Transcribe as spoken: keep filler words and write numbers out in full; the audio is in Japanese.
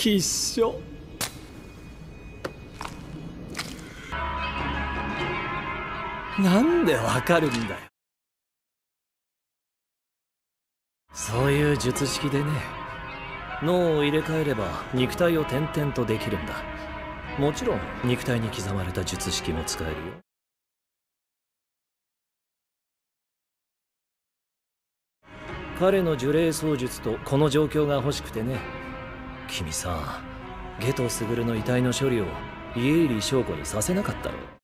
必勝。なんでわかるんだよ。そういう術式でね、脳を入れ替えれば肉体を転々とできるんだ。もちろん肉体に刻まれた術式も使えるよ。彼の呪霊操術とこの状況が欲しくてね。君さ、夏油傑の遺体の処理を家入翔子にさせなかったろ。